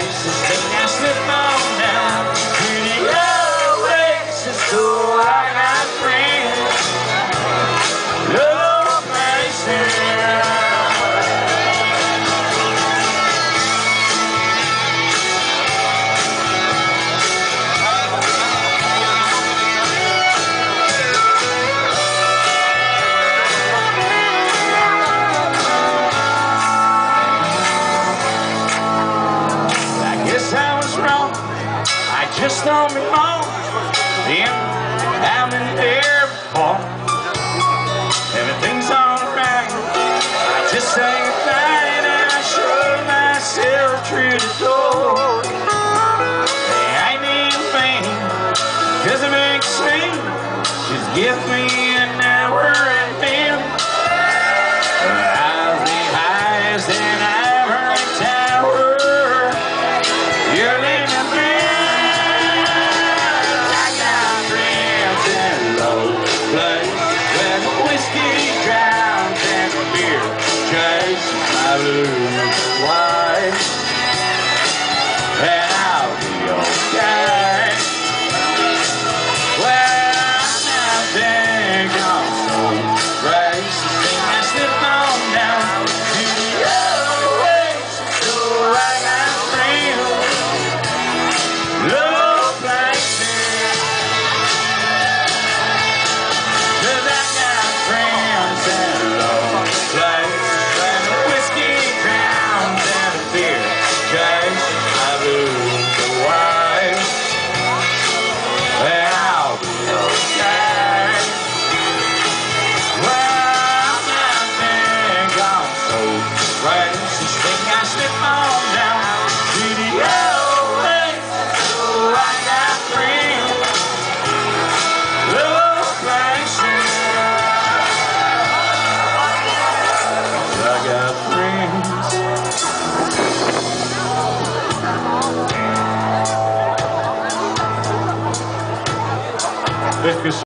places, think I slip on down to the oasis. So I got friends, low places. I just don't belong. Then I've been there before. Everything's alright. I just say goodbye and I shove myself through the door. They ain't anything, 'cause it makes me just give me an hour and then I'll be highest and I've heard tower. You're living me. My blues white, and I'll be okay. Well, I think I'm so racist, think I slip on down to the oasis. So I got friends, low places, 'cause I got friends in low places. This